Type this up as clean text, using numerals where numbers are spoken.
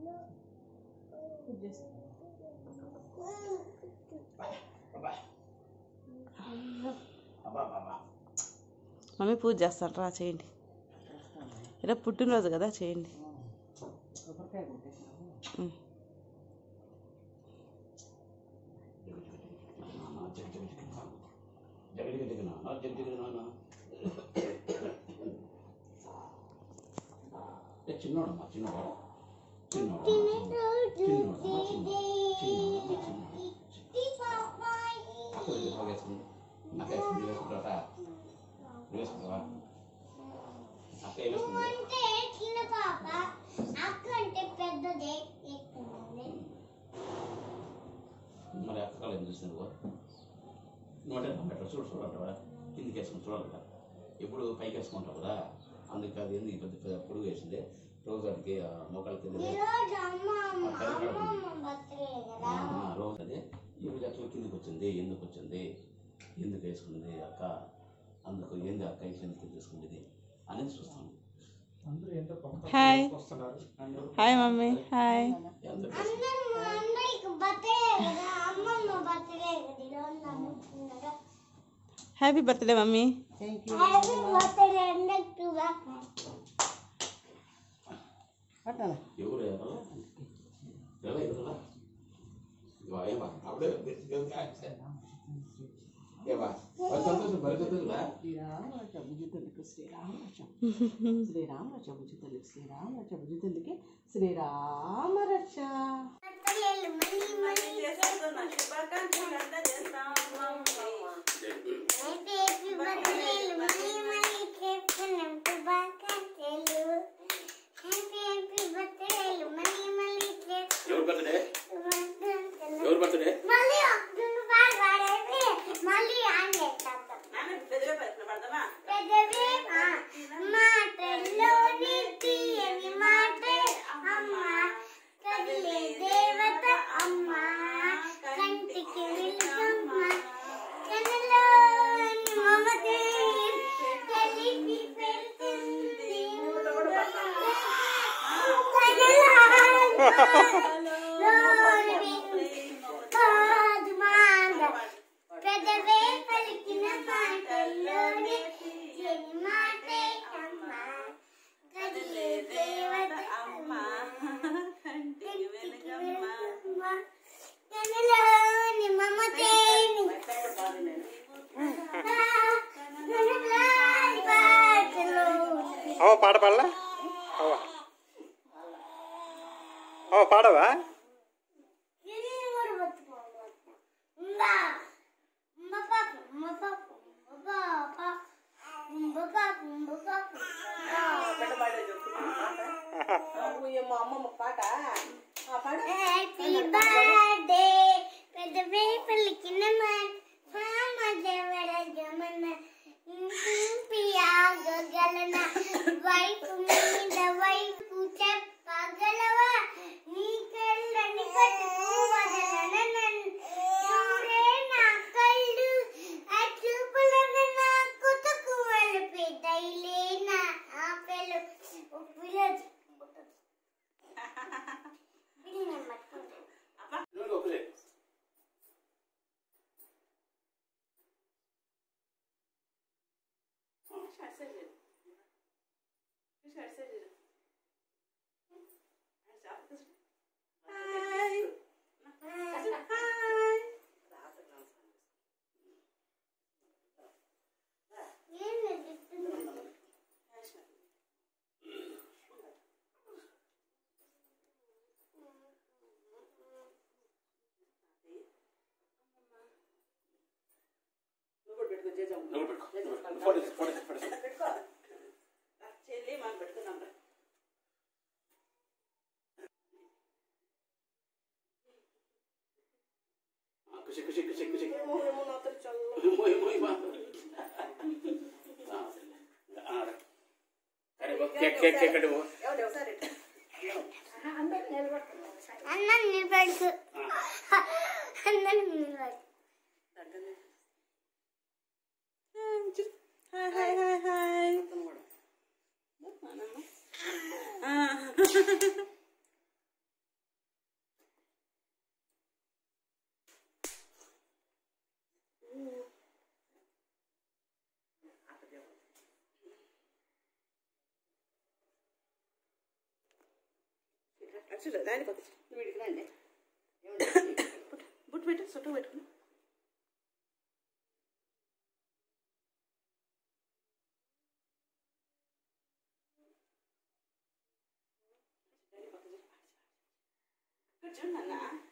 Mummy పూజ చేస్తాను రా చేయండి. రేపు పుట్టినరోజు కదా చేయండి. చిన్నోడమ్మా చిన్నోడు మరి అక్కలు ఏం చూసినారు నోట చూడంటావా కిందికి వేసుకుని చూడాలి ఎప్పుడు పైకి వేసుకుంటావు కదా అందుకే అది ఎందుకు పెద్ద పొడుగు వేసింది రోజు వాటికి మొక్కలకి రోజు అదే ఇప్పుడు అట్లా కిందికి వచ్చింది ఎందుకు వేసుకుంది అక్క అందుకు ఏంది అక్క ఎందుకు తీసుకుంది అనేది చూస్తాను. Hi hi mummy hi. Happy birthday mummy. Srirama Raksha పాట పాడలా పాడవా? అమ్మమ్మ పాట అటు దాని పక్క వీడికి రండి బుట్టు పెట్టు చుట్టూ పెట్టుకుని చూడు నాన్న